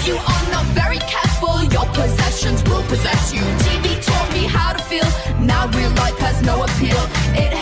you are not very careful, your possessions will possess you. TV taught me how to feel, now real life has no appeal. It